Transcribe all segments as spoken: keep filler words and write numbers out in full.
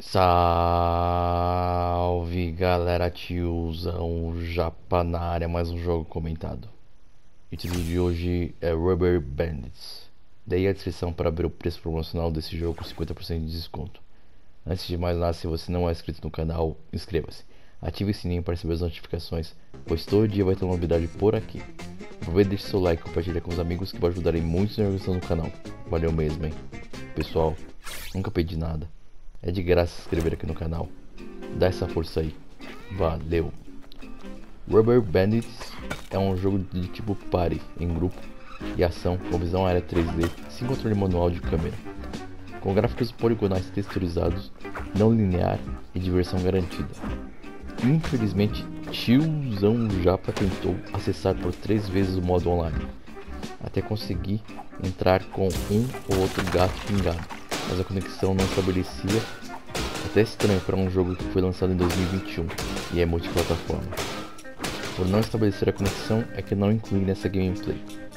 Salve galera, tiozão Japa na área, mais um jogo comentado. E o título de hoje é Rubber Bandits. Dei a descrição para ver o preço promocional desse jogo com cinquenta por cento de desconto. Antes de mais nada, se você não é inscrito no canal, inscreva-se. Ative o sininho para receber as notificações, pois todo dia vai ter uma novidade por aqui. Aproveite, deixe seu like e compartilhe com os amigos que vai ajudar muito na organização do canal. Valeu mesmo, hein? Pessoal, nunca pedi nada. É de graça se inscrever aqui no canal. Dá essa força aí. Valeu! Rubber Bandits é um jogo de tipo party, em grupo e ação com visão aérea três D, sem controle manual de câmera. Com gráficos poligonais texturizados, não linear e diversão garantida. Infelizmente, tiozão Japa tentou acessar por três vezes o modo online, até conseguir entrar com um ou outro gato pingado, mas a conexão não estabelecia. Até estranho para um jogo que foi lançado em dois mil e vinte e um e é multiplataforma. Por não estabelecer a conexão é que não inclui nessa gameplay.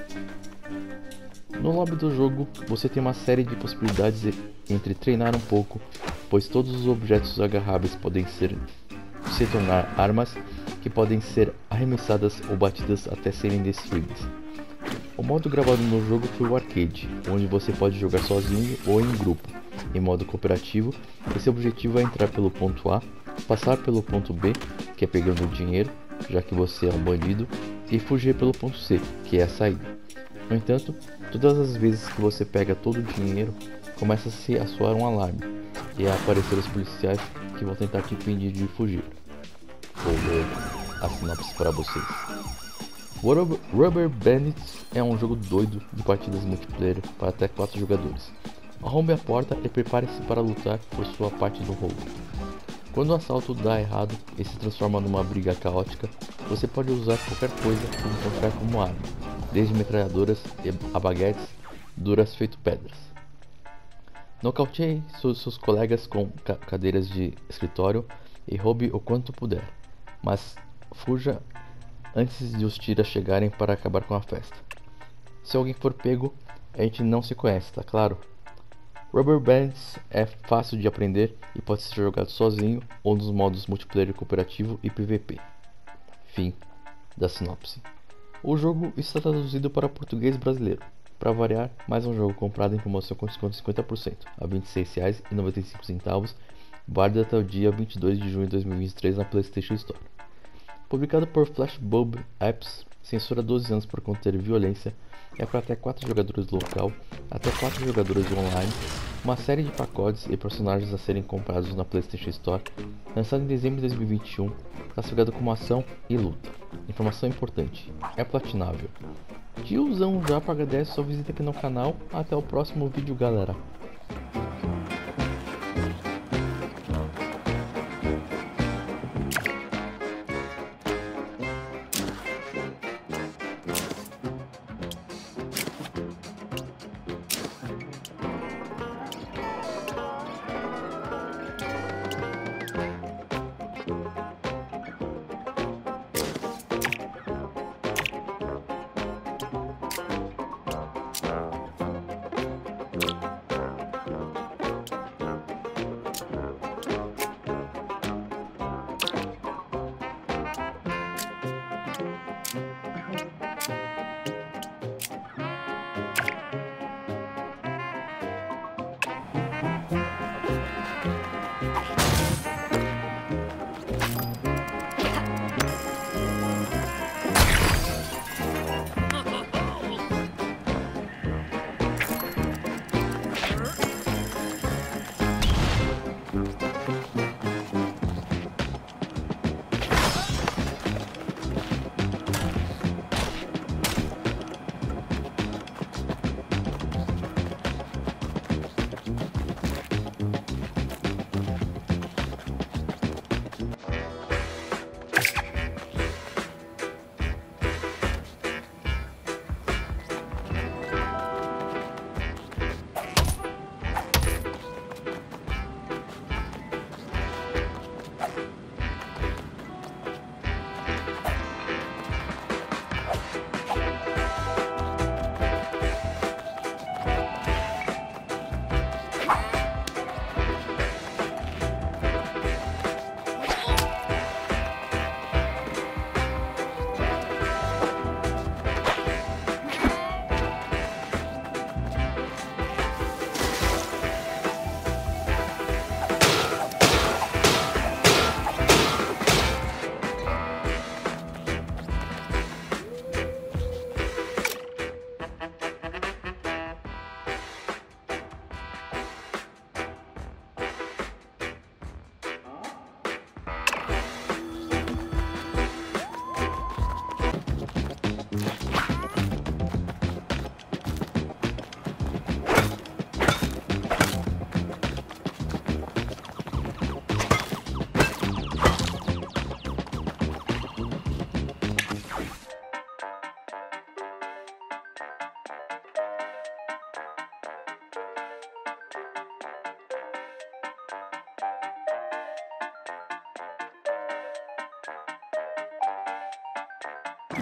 No lobby do jogo você tem uma série de possibilidades entre treinar um pouco, pois todos os objetos agarráveis podem ser se tornar armas que podem ser arremessadas ou batidas até serem destruídas. O modo gravado no jogo foi o arcade, onde você pode jogar sozinho ou em grupo. Em modo cooperativo, esse objetivo é entrar pelo ponto A, passar pelo ponto B, que é pegando o dinheiro, já que você é um bandido, e fugir pelo ponto C, que é a saída. No entanto, todas as vezes que você pega todo o dinheiro, começa-se a soar um alarme, e a aparecer os policiais que vão tentar te impedir de fugir. Vou ler a sinopse para vocês. Rubber Bandits é um jogo doido de partidas multiplayer para até quatro jogadores. Arrombe a porta e prepare-se para lutar por sua parte do roubo. Quando o assalto dá errado e se transforma numa briga caótica, você pode usar qualquer coisa que encontrar como arma, desde metralhadoras a baguetes duras feito pedras. Nocauteie seus colegas com ca cadeiras de escritório e roube o quanto puder, mas fuja antes de os tiras chegarem para acabar com a festa. Se alguém for pego, a gente não se conhece, tá claro? Rubber Bandits é fácil de aprender e pode ser jogado sozinho ou nos modos multiplayer cooperativo e P V P. Fim da sinopse. O jogo está traduzido para português brasileiro. Para variar, mais um jogo comprado em promoção com desconto de cinquenta por cento a vinte e seis reais e noventa e cinco centavos, válido até o dia vinte e dois de junho de dois mil e vinte e três na PlayStation Store. Publicado por Flashbulb Apps, censura doze anos por conter violência, é para até quatro jogadores local, até quatro jogadores online, uma série de pacotes e personagens a serem comprados na PlayStation Store, lançado em dezembro de dois mil e vinte e um, classificado como ação e luta. Informação importante, é platinável. Tiozão Japa agradece sua visita aqui no canal, até o próximo vídeo galera.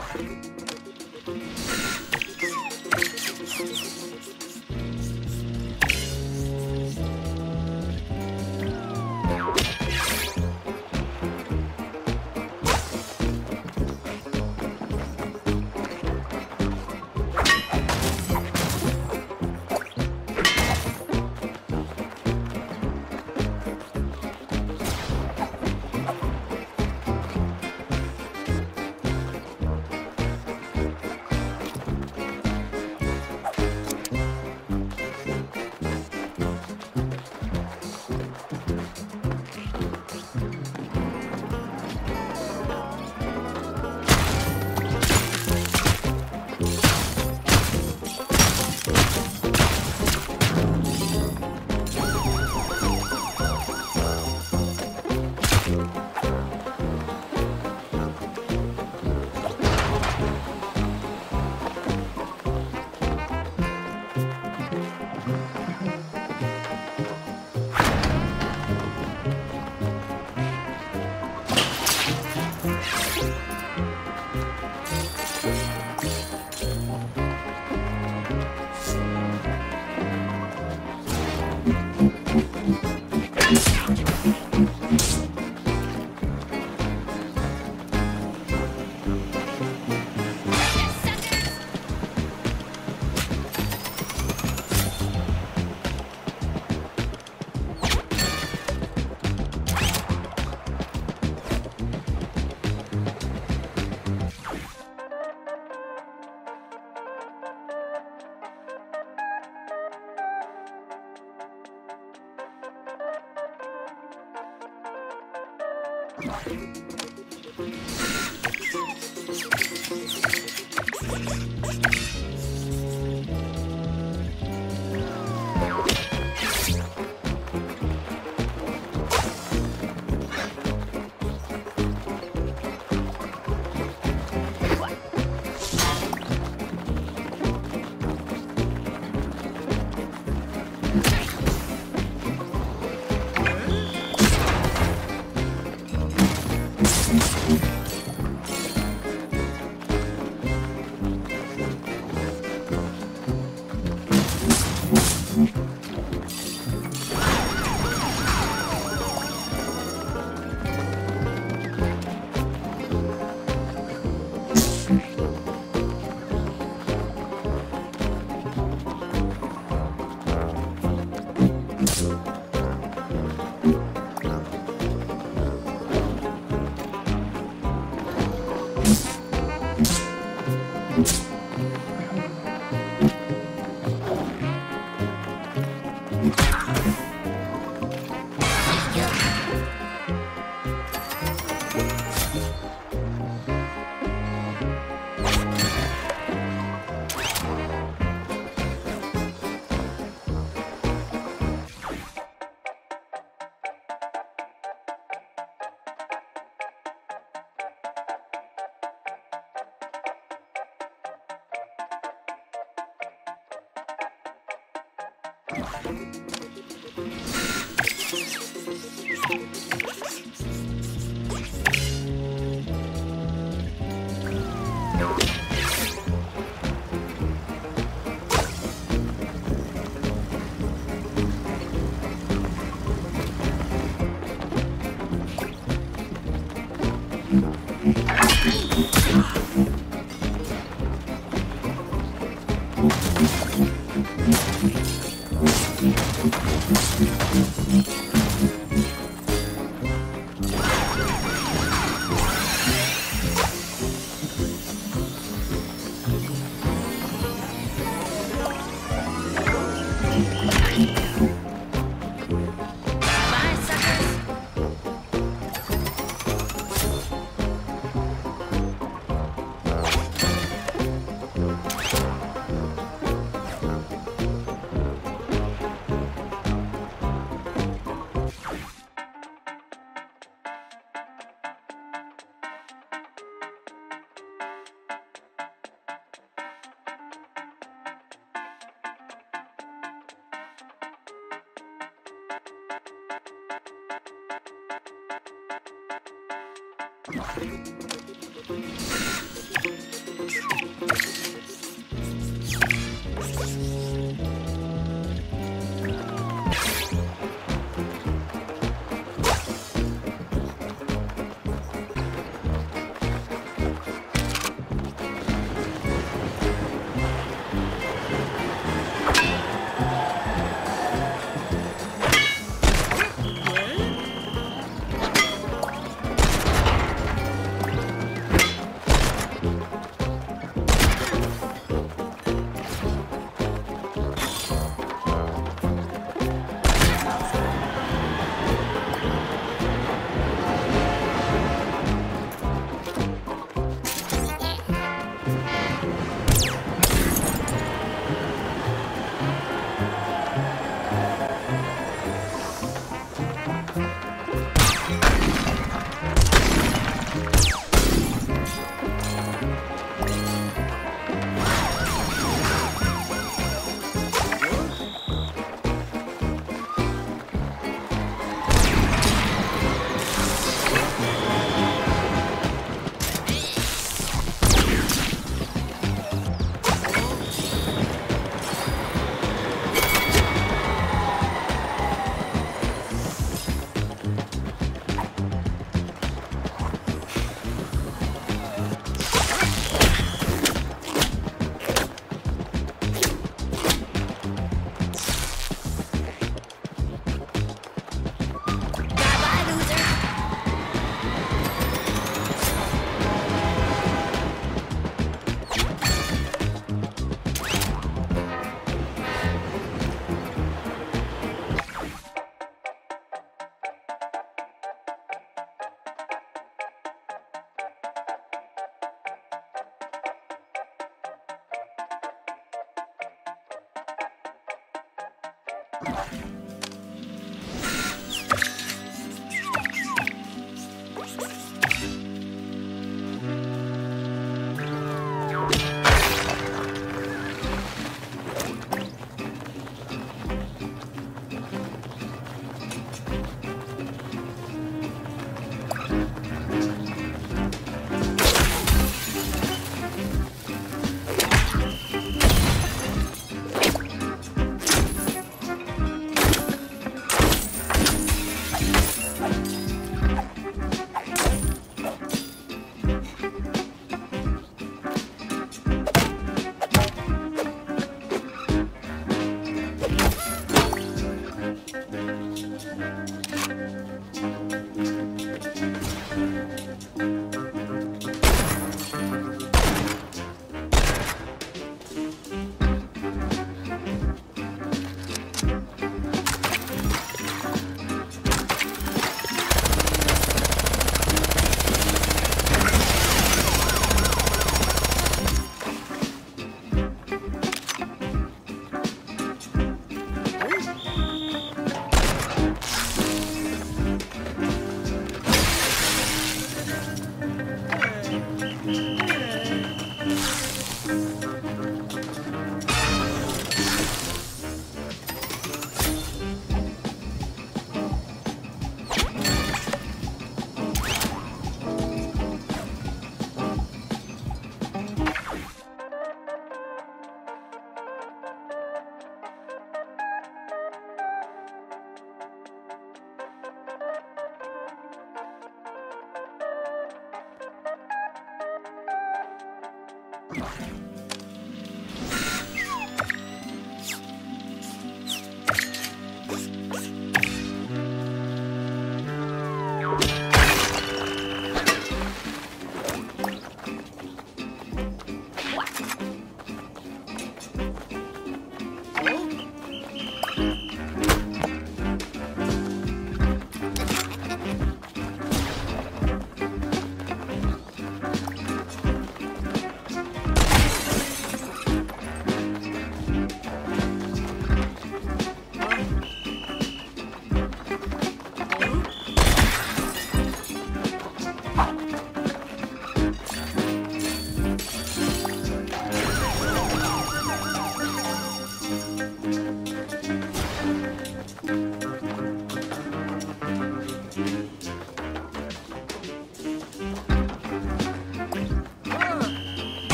You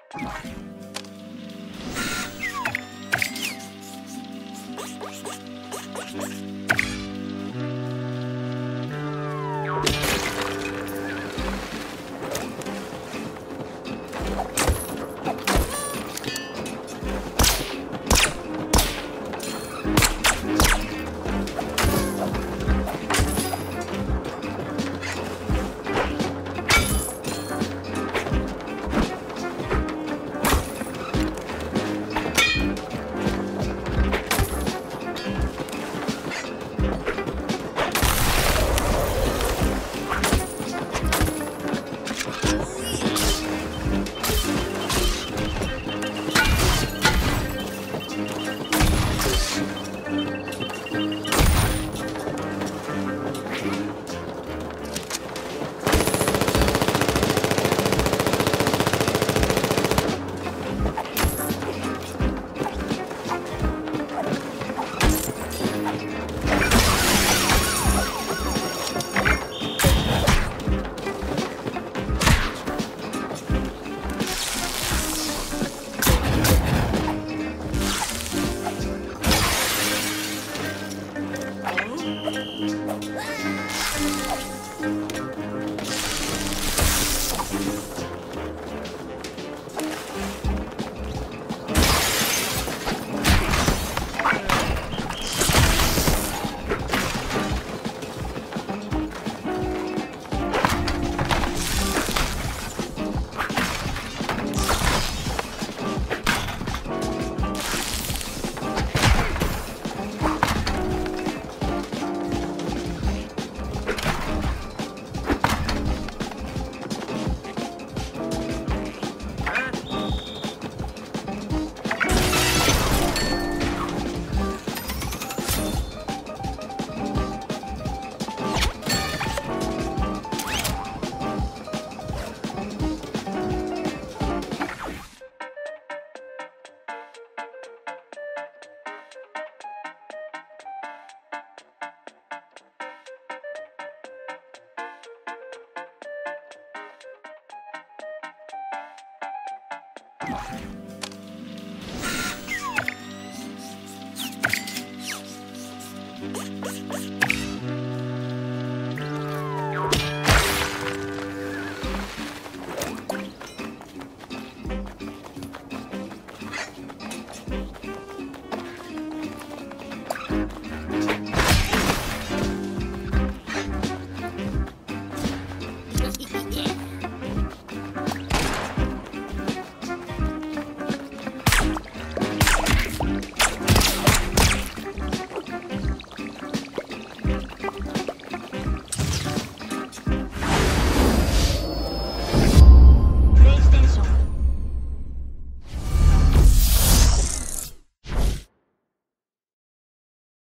You